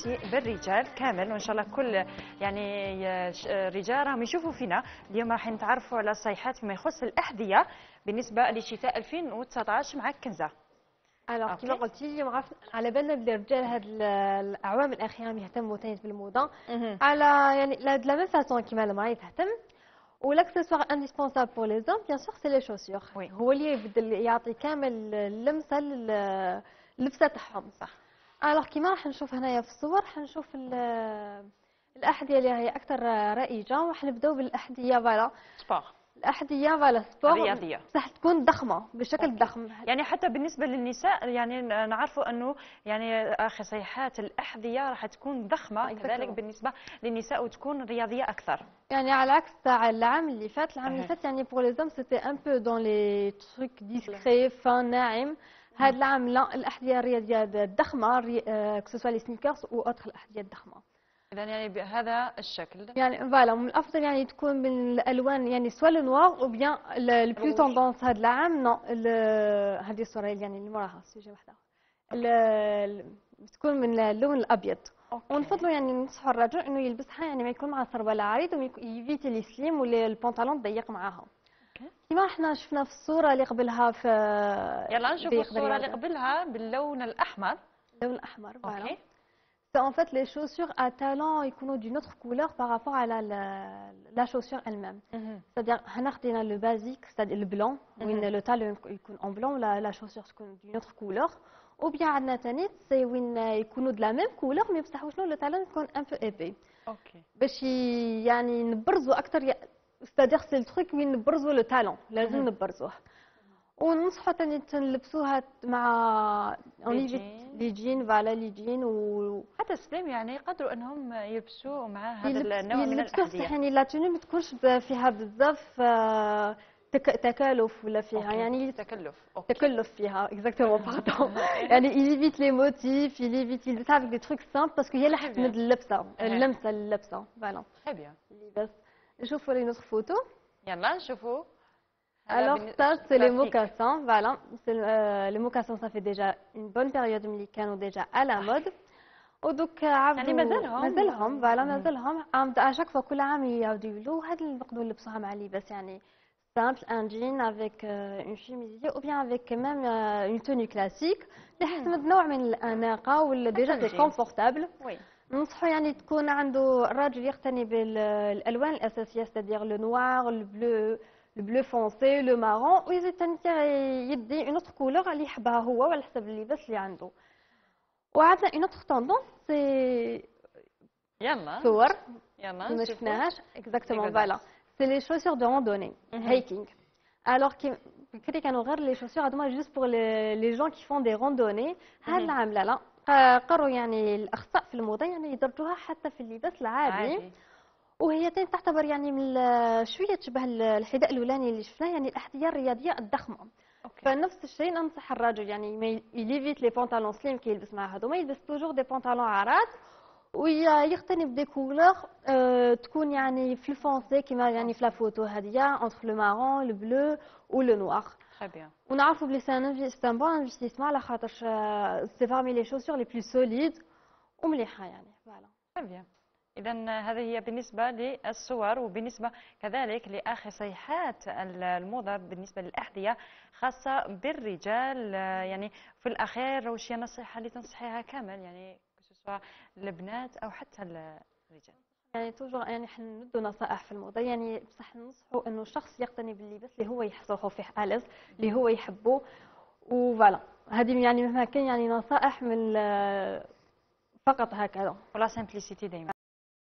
قلتي بالرجال كامل، وان شاء الله كل يعني رجال راهم يشوفوا فينا. اليوم راح نتعرفوا على صيحات فيما يخص الاحذيه بالنسبه لشتاء 2019 مع كنزه. كما قلتي اليوم على بالنا بلي الرجال هاد الاعوام الاخيره يهتموا تاني بالموضه على يعني لا ميم فاسون كيما المراه تهتم. والاكسسوار انديسبونسابل بور لي زوم بيان سور سي لي شوسور، هو اللي يبدل يعطي كامل اللمسه اللبسه تاعهم. صح. الوغ كيما راح نشوف هنايا في الصور راح نشوف الاحذيه اللي هي اكثر رائجه، وراح نبداو بالاحذيه فوالا سبور. الاحذيه فوالا سبور رياضيه بصح تكون ضخمه بشكل ضخم. يعني حتى بالنسبه للنساء يعني نعرفوا انه يعني اخي صيحات الاحذيه راح تكون ضخمه كذلك بالنسبه للنساء وتكون رياضيه اكثر. يعني على عكس تاع العام اللي فات، يعني بور لي زوم سيتي ان بو دون لي تروك ديسكري فان ناعم. هذا العام لا، الاحذيه الرياضيه الضخمه كسوسوا لي سنيكرز او اوتر الاحذيه الضخمه. اذا يعني بهذا الشكل يعني فوالا من الافضل يعني تكون من الالوان يعني سوا لو نوار او بيان البلو توندونس هذا العام نو هذه الصوره يعني اللي موراها سوجي وحده تكون من اللون الابيض. ونفضلوا يعني ننصحوا الرجل انه يلبسها يعني ما يكون مع سروال عريض ويفيتي لي سليم ولا البنطلون ضيق معاها. كما احنا شفنا في الصوره اللي قبلها في يلا نشوفوا الصوره اللي قبلها باللون الاحمر. اللون الاحمر فوالا. En fait, les chaussures à talons يكونوا d'une autre couleur par rapport à la chaussure elle-même. C'est-à-dire, on a le basique, c'est-à-dire le blanc, où le talon يكون en blanc, la chaussure تكون d'une autre couleur. Ou bien عندنا تاني c'est وين يكونوا de la même couleur mais بصح شنو le talon يكون un peu épais. باش يعني نبرزوا أكثر، c'est-à-dire c'est le truc وين نبرزوا le talon، لازم نبرزوه. وننصحوا تاني نلبسوها مع لي جين فوالا لي جين حتى سليم يعني يقدروا انهم يلبسوا مع هذا النوع من الاحذيه. يعني لا توني ما تكونش فيها بزاف تكالف ولا فيها يعني تكلف فيها اكزاكتومون باردون. يعني يليفيت لي موتيف، يليفيت يلبسها افيك دي تروك سامبل باسكو هي اللي حتمد اللبسه اللبسه فوالا. تري بيان. بس نشوفوا لي نوتر فوتو. يلا نشوفوا. Alors ça c'est les mocassins, voilà. Les mocassins ça fait déjà une bonne période اللي كانوا déjà à la mode. ودوك عاودوا يعني مازالهم فوالا مازالهم à chaque fois كل عام يعاودوا يولوا هاد اللي نقدروا نلبسوها مع لباس يعني simple, un jean avec une chemise ou bien avec même une tenue classique اللي حتمد نوع من الأناقة ولا déjà c'est confortable. ننصحوا يعني تكون عنده الراجل يقتني بالألوان الأساسية c'est-à-dire le noir, le bleu foncé, le marron ويزيد تاني يدي une autre couleur اللي يحبها هو وعلى حسب اللباس اللي عنده. وعندنا une autre tendance c'est يلا صور ما شفناهاش exactement voilà c'est les chaussures de randonnée hiking. alors كي كانوا غير les chaussures هذوما juste pour les gens qui font des randonnées. هذا العام لا قرروا يعني الاخصائيين في الموضه يعني يدرجوها حتى في اللباس العادي. وهي تعتبر يعني من شويه تشبه الحذاء الاولاني اللي شفناه يعني الاحذيه الرياضيه الضخمه. فنفس الشيء ننصح الرجل يعني يليفيت لي بونطالون سليم كي يلبس مع هذوما يلبس توجور دي بونطالون عراض ويغتني بدي كولور تكون يعني في الفونسي كيما يعني في لا فوتو هذيا انتر لو مارون لو بلو و لو نوار. تري بيان. ونعرفوا بلي سي ان بون انفستيسمون على خاطرش سي فامي لي شوسور لي بلو سوليد ومليحه يعني فوالا. تري بيان. إذا هذه هي بالنسبة للصور، وبالنسبة كذلك لآخر صيحات الموضة بالنسبة للأحذية خاصة بالرجال. يعني في الأخير وش هي النصيحة اللي تنصحيها كامل يعني سواء البنات أو حتى الرجال؟ يعني توجور يعني حنا ندو نصائح في الموضة يعني بصح ننصحوا إنه الشخص يقتني باللباس اللي هو يحس روحه فيه ألذ اللي هو يحبه وفوالا. هذه يعني مهما كان يعني نصائح من فقط هكذا. ولا سامبليسيتي دائما.